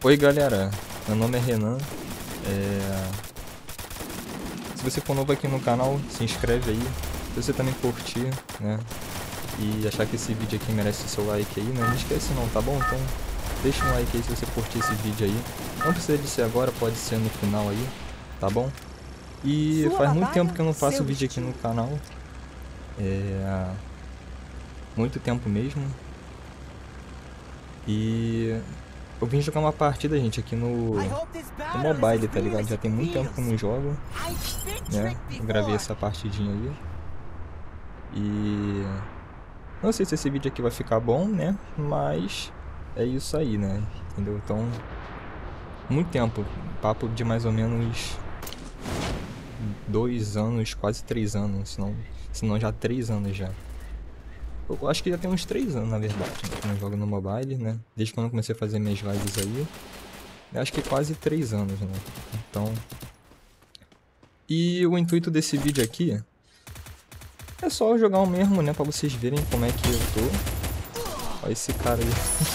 Oi galera, meu nome é Renan. Se você for novo aqui no canal, se inscreve aí. Se você também curtir, né, e achar que esse vídeo aqui merece o seu like aí, né, não esquece não, tá bom? Então deixa um like aí se você curtir esse vídeo aí. Não precisa de ser agora, pode ser no final aí, tá bom? E faz muito tempo que eu não faço vídeo aqui no canal. Muito tempo mesmo. E eu vim jogar uma partida, gente, aqui no mobile, tá ligado? Já tem muito tempo que eu não jogo, né? Eu gravei essa partidinha aí. E não sei se esse vídeo aqui vai ficar bom, né? Mas é isso aí, né? Entendeu? Então, muito tempo. Papo de mais ou menos 2 anos, quase 3 anos. Se não já 3 anos já. Eu acho que já tem uns 3 anos, na verdade, né, que eu jogo no mobile, né? Desde quando eu comecei a fazer minhas lives aí. Eu acho que quase 3 anos, né? Então... E o intuito desse vídeo aqui é só jogar o mesmo, né? Pra vocês verem como é que eu tô. Olha esse cara aí.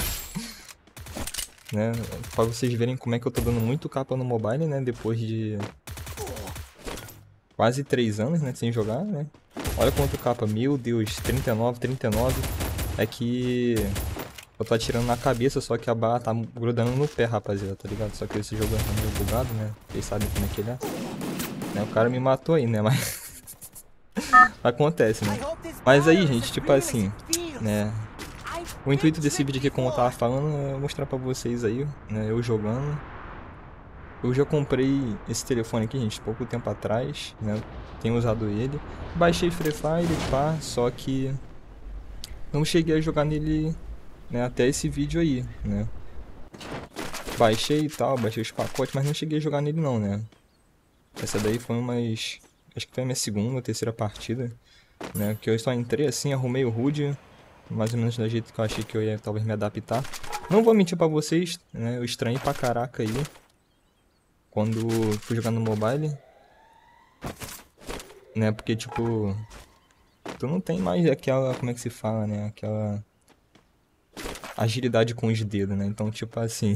Né? Pra vocês verem como é que eu tô dando muito capa no mobile, né? Depois de quase 3 anos, né? Sem jogar, né? Olha quanto capa. Meu Deus, 39, 39. É que eu tô atirando na cabeça, só que a barra tá grudando no pé, rapaziada, tá ligado? Só que esse jogo é meio bugado, né? Vocês sabem como é que ele é. Né? O cara me matou aí, né? Mas... acontece, né? Mas aí, gente, tipo assim, né? O intuito desse vídeo aqui, como eu tava falando, é mostrar pra vocês aí, né? Eu jogando. Eu já comprei esse telefone aqui, gente, pouco tempo atrás, né? Tenho usado ele. Baixei Free Fire, pá, só que não cheguei a jogar nele, né, até esse vídeo aí, né? Baixei e tal, baixei os pacotes, mas não cheguei a jogar nele não, né? Essa daí foi umas... acho que foi a minha segunda ou terceira partida, né? Que eu só entrei assim, arrumei o HUD, mais ou menos do jeito que eu achei que eu ia talvez me adaptar. Não vou mentir pra vocês, né? Eu estranhei pra caraca aí quando fui jogar no mobile, né? Porque, tipo, tu não tem mais aquela, como é que se fala, né? Aquela agilidade com os dedos, né? Então, tipo assim...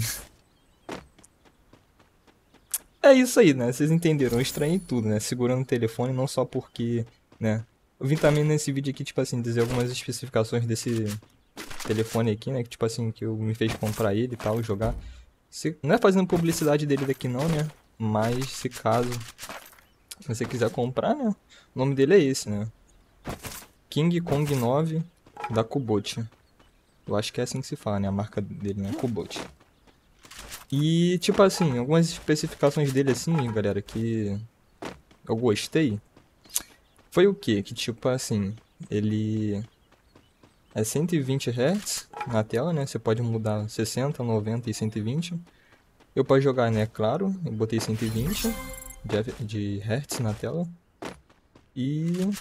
é isso aí, né? Vocês entenderam, eu estranhei tudo, né? Segurando o telefone, não só porque, né? Eu vim também nesse vídeo aqui, tipo assim, dizer algumas especificações desse telefone aqui, né? Que, tipo assim, que eu me fez comprar ele e tal, jogar. Não é fazendo publicidade dele daqui não, né? Mas, se caso você quiser comprar, né? O nome dele é esse, né? King Kong 9 da Kubot. Eu acho que é assim que se fala, né? A marca dele, né? Kubot. E, tipo assim, algumas especificações dele, assim, galera, que eu gostei. Foi o quê? Que, tipo assim, ele é 120 Hz na tela, né? Você pode mudar 60, 90 e 120. Eu posso jogar, né? Claro, eu botei 120 de Hz na tela. E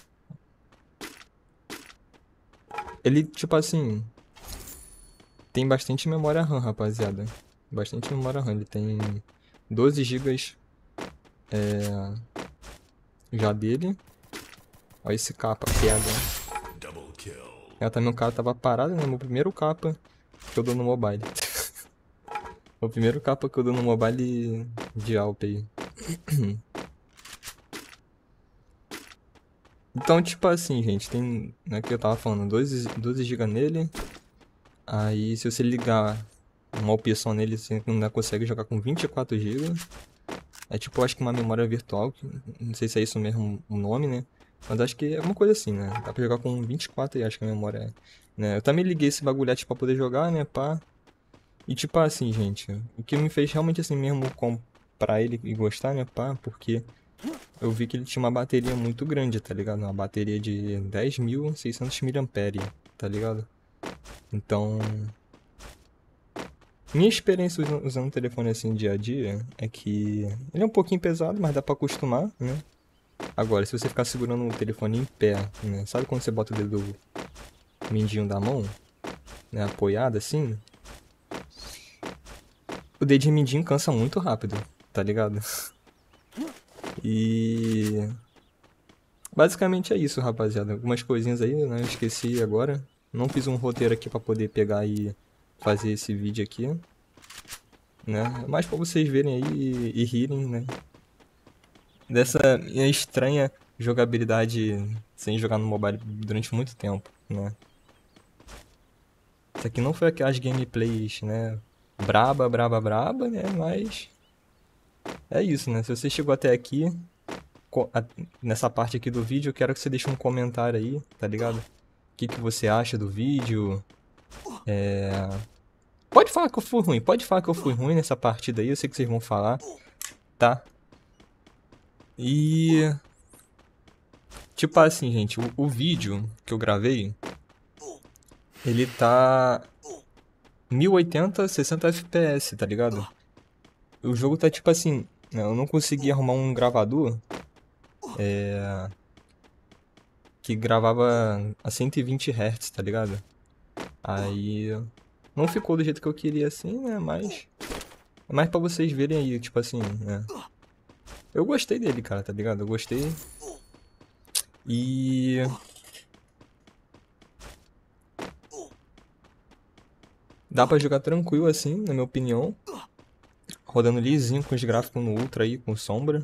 ele, tipo assim, tem bastante memória RAM, rapaziada. Bastante memória RAM. Ele tem 12 GB já dele. Olha esse capa, pega. Também o cara tava parado, né? Meu primeiro capa que eu dou no mobile. O primeiro capa que eu dou no mobile de Alp aí. Então, tipo assim, gente, tem, né, que eu tava falando, 12 GB nele. Aí, se você ligar uma opção nele, você ainda consegue jogar com 24 GB. É tipo, acho que uma memória virtual, não sei se é isso mesmo o nome, né? Mas acho que é alguma coisa assim, né? Dá pra jogar com 24 e acho que a memória é, né? Eu também liguei esse bagulhete pra poder jogar, né, pá. E tipo assim, gente, o que me fez realmente assim mesmo comprar ele e gostar, né, pá, porque eu vi que ele tinha uma bateria muito grande, tá ligado? Uma bateria de 10.600 mAh, tá ligado? Então, minha experiência usando o telefone assim dia a dia é que ele é um pouquinho pesado, mas dá pra acostumar, né? Agora, se você ficar segurando o telefone em pé, né? Sabe quando você bota o dedo mindinho da mão, né, apoiado assim? O dedinho mindinho cansa muito rápido, tá ligado? E basicamente é isso, rapaziada. Algumas coisinhas aí, né? Eu esqueci agora. Não fiz um roteiro aqui pra poder pegar e fazer esse vídeo aqui, né? Mais pra vocês verem aí e rirem, né? Dessa minha estranha jogabilidade sem jogar no mobile durante muito tempo, né? Isso aqui não foi aquelas gameplays, né? Braba, né? Mas é isso, né? Se você chegou até aqui, nessa parte aqui do vídeo, eu quero que você deixe um comentário aí, tá ligado? O que você acha do vídeo? Pode falar que eu fui ruim, pode falar que eu fui ruim nessa partida aí, eu sei que vocês vão falar, tá? E... tipo assim, gente, o vídeo que eu gravei, ele tá 1080, 60 FPS, tá ligado? O jogo tá tipo assim, né, eu não consegui arrumar um gravador que gravava a 120 Hz, tá ligado? Aí não ficou do jeito que eu queria assim, né? Mas é mais pra vocês verem aí, tipo assim, né? Eu gostei dele, cara, tá ligado? Eu gostei. E dá pra jogar tranquilo assim, na minha opinião. Rodando lisinho com os gráficos no Ultra aí, com sombra.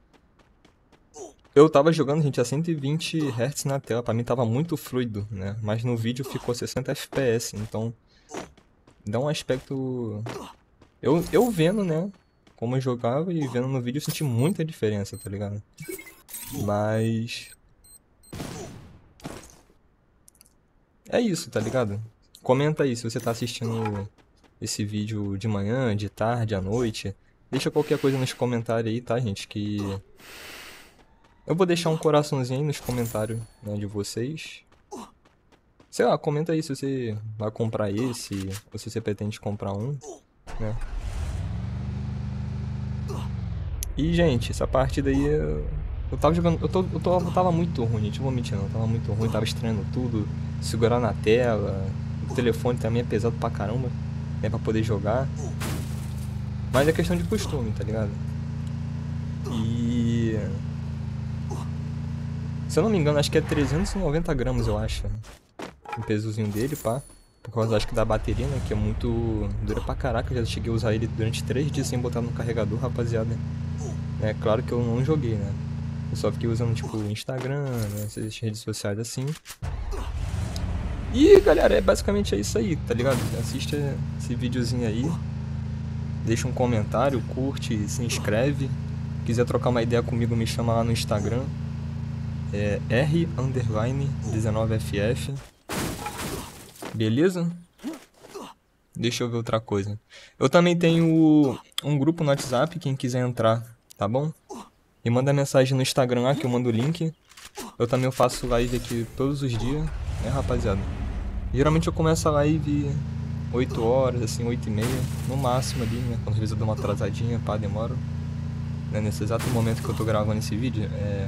Eu tava jogando, gente, a 120 Hz na tela, pra mim tava muito fluido, né? Mas no vídeo ficou 60 FPS, então dá um aspecto... Eu vendo, né, como eu jogava e vendo no vídeo eu senti muita diferença, tá ligado? Mas... é isso, tá ligado? Comenta aí se você tá assistindo esse vídeo de manhã, de tarde, à noite. Deixa qualquer coisa nos comentários aí, tá, gente? Que eu vou deixar um coraçãozinho aí nos comentários, né, de vocês. Sei lá, comenta aí se você vai comprar esse, ou se você pretende comprar um, né? E, gente, essa partida aí eu tava jogando. Eu tava muito ruim, gente. Não vou mentir, não. Eu tava muito ruim, tava estranhando tudo, segurar na tela. O telefone também é pesado pra caramba, né? Pra poder jogar. Mas é questão de costume, tá ligado? E. Se eu não me engano, acho que é 390 gramas, eu acho. O pesozinho dele, pá. Por causa, acho que da bateria, né? Que é muito dura pra caraca. Eu já cheguei a usar ele durante 3 dias sem botar no carregador, rapaziada. É claro que eu não joguei, né? Eu só fiquei usando, tipo, Instagram, né? Essas redes sociais assim. E, galera, basicamente é isso aí, tá ligado? Assiste esse videozinho aí. Deixa um comentário, curte, se inscreve. Quiser trocar uma ideia comigo, me chama lá no Instagram. É R_19FF. Beleza? Deixa eu ver outra coisa. Eu também tenho um grupo no WhatsApp, quem quiser entrar, tá bom? Me manda mensagem no Instagram lá que eu mando o link. Eu também faço live aqui todos os dias, né, rapaziada? Geralmente eu começo a live 8 horas, assim, 8h30, no máximo ali, né? Quando às vezes eu dou uma atrasadinha, pá, demora. Né? Nesse exato momento que eu tô gravando esse vídeo, é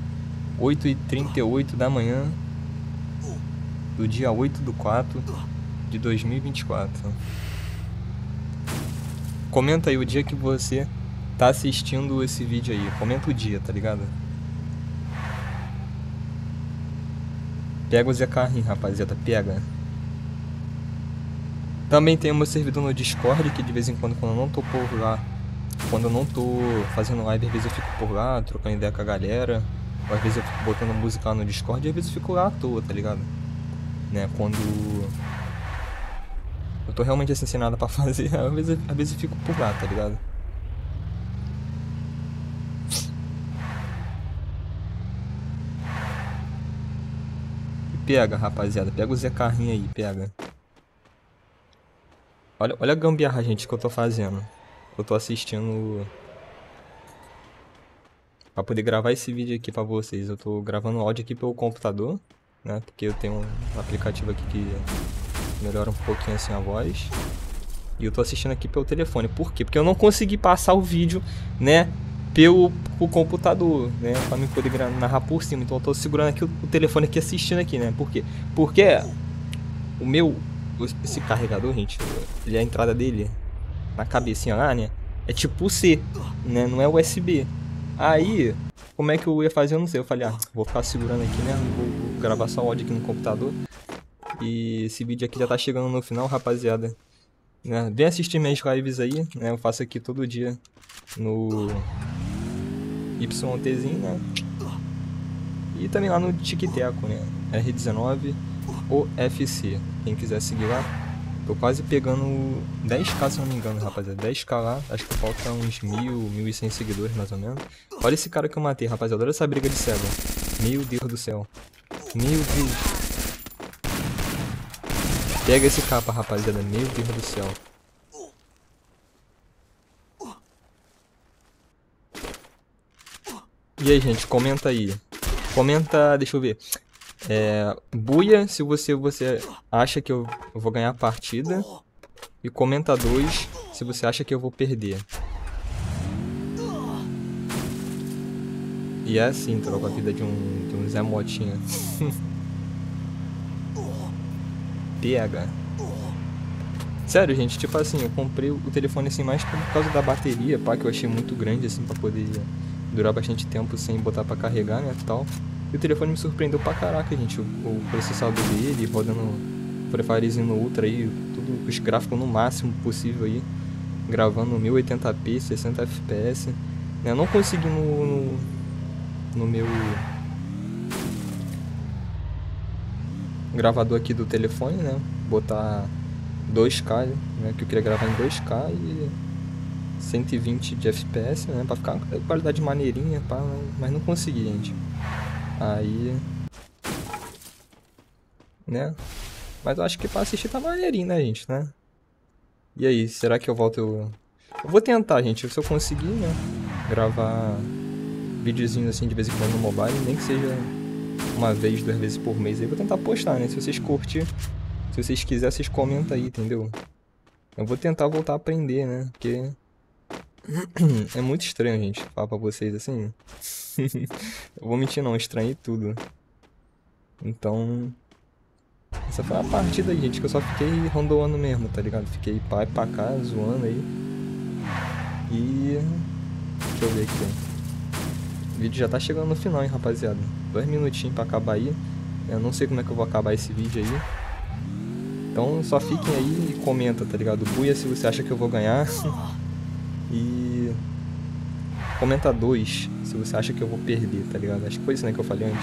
8h38 da manhã do dia 8/4 de 2024. Comenta aí o dia que você tá assistindo esse vídeo aí. Comenta o dia, tá ligado? Pega o Zé Carrinho, rapaziada, pega. Também tem o meu servidor no Discord, que de vez em quando eu não tô por lá, quando eu não tô fazendo live, às vezes eu fico por lá, trocando ideia com a galera. Ou às vezes eu fico botando música lá no Discord e às vezes eu fico lá à toa, tá ligado? Né, quando eu tô realmente assim, sem nada pra fazer, às vezes eu fico por lá, tá ligado? E pega, rapaziada, pega o Zé Carrinho aí, pega. Olha a gambiarra, gente, que eu tô fazendo. Eu tô assistindo pra poder gravar esse vídeo aqui pra vocês. Eu tô gravando o áudio aqui pelo computador, né? Porque eu tenho um aplicativo aqui que melhora um pouquinho assim a voz. E eu tô assistindo aqui pelo telefone. Por quê? Porque eu não consegui passar o vídeo, né? Pelo computador, né? Pra mim poder narrar por cima. Então eu tô segurando aqui o telefone aqui assistindo aqui, né? Por quê? Porque o meu... esse carregador, gente, ele a entrada dele na cabecinha lá, né? É tipo C, né? Não é USB. Aí, como é que eu ia fazer? Eu não sei. Eu falei, vou ficar segurando aqui, né? Vou gravar só o áudio aqui no computador. E esse vídeo aqui já tá chegando no final, rapaziada. né? Vem assistir minhas lives aí, né? Eu faço aqui todo dia no YTzinho, né? E também lá no TikTok, né? R19 OFC. Quem quiser seguir lá. Tô quase pegando 10k, se não me engano, rapaziada. 10k lá. Acho que falta uns 1.100 seguidores, mais ou menos. Olha esse cara que eu matei, rapaziada. Olha essa briga de cego. Meu Deus do céu. Meu Deus. Pega esse capa, rapaziada. Meu Deus do céu. E aí, gente, comenta aí. Comenta, deixa eu ver. Buia se você acha que eu vou ganhar a partida. E comenta 2 se você acha que eu vou perder. E é assim, troca a vida de um Zé Motinha. Pega. Sério, gente, tipo assim, eu comprei o telefone assim mais por causa da bateria, pá, que eu achei muito grande assim pra poder durar bastante tempo sem botar pra carregar, né, tal. E o telefone me surpreendeu pra caraca, gente, o processador dele, rodando Free Firezinho no Ultra aí, tudo os gráficos no máximo possível aí, gravando 1080p, 60 fps. Eu não consegui no meu gravador aqui do telefone, né, botar 2K, né, que eu queria gravar em 2K e 120 de FPS, né, pra ficar com qualidade maneirinha, pá, mas não consegui, gente. Aí, né, mas eu acho que pra assistir tá maneirinho, né, gente, né. E aí, será que eu volto? Eu vou tentar, gente, se eu conseguir, né, gravar videozinho assim de vez em quando no mobile, nem que seja uma vez, 2 vezes por mês aí, vou tentar postar, né, se vocês curtirem. Se vocês quiserem, vocês comentam aí, entendeu? Eu vou tentar voltar a aprender, né? Porque é muito estranho, gente, falar pra vocês assim. Eu vou mentir não, estranhei tudo. Então, essa foi a partida aí, gente, que eu só fiquei rondoando mesmo, tá ligado? Fiquei pra cá, zoando aí. E... deixa eu ver aqui. O vídeo já tá chegando no final, hein, rapaziada. 2 minutinhos pra acabar aí. Eu não sei como é que eu vou acabar esse vídeo aí. Então só fiquem aí e comenta, tá ligado? Buia se você acha que eu vou ganhar. E comenta 2 se você acha que eu vou perder, tá ligado? Acho que foi isso, né, que eu falei antes.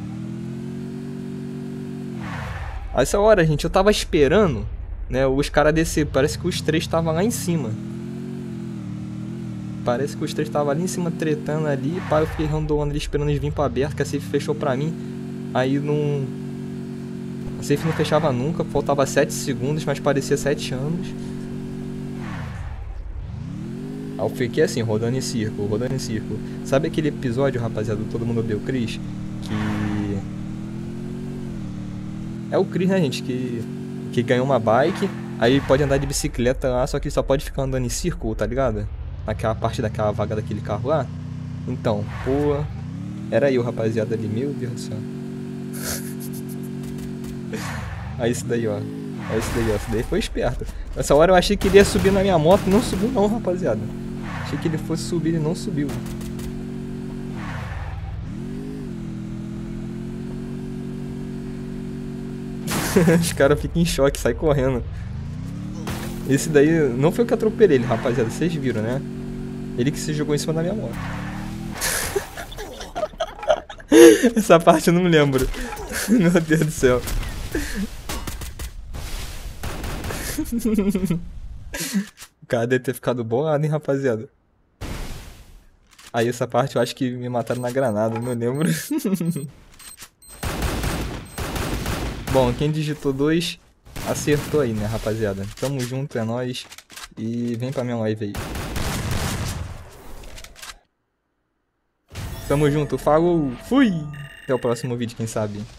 A essa hora, gente, eu tava esperando, né, os caras descer. Parece que os 3 estavam lá em cima. Parece que os 3 estavam ali em cima tretando ali. Pá, eu fiquei randoando ali esperando eles virem pra aberto, que a safe fechou pra mim. Aí não... a safe não fechava nunca, faltava 7 segundos, mas parecia 7 anos. Aí eu fiquei assim, rodando em círculo, rodando em círculo. Sabe aquele episódio, rapaziada, do Todo Mundo Odeia o Chris? Que... é o Chris, né, gente, que ganhou uma bike. Aí ele pode andar de bicicleta lá, só que ele só pode ficar andando em círculo, tá ligado? Naquela parte daquela vaga daquele carro lá. Então, pô... era eu, rapaziada, ali, meu Deus do céu. Aí isso daí, ó. Olha isso daí, ó. Isso daí foi esperto. Nessa hora eu achei que ele ia subir na minha moto. Não subiu não, rapaziada. Achei que ele fosse subir e não subiu. Os caras ficam em choque, saem correndo. Esse daí não foi eu que atropelei ele, rapaziada. Vocês viram, né? Ele que se jogou em cima da minha moto. Essa parte eu não me lembro. Meu Deus do céu. O cara deve ter ficado bolado, hein, rapaziada. Aí essa parte eu acho que me mataram na granada, não lembro. Bom, quem digitou 2 acertou aí, né, rapaziada. Tamo junto, é nóis. E vem pra minha live aí. Tamo junto, falou, fui! Até o próximo vídeo, quem sabe.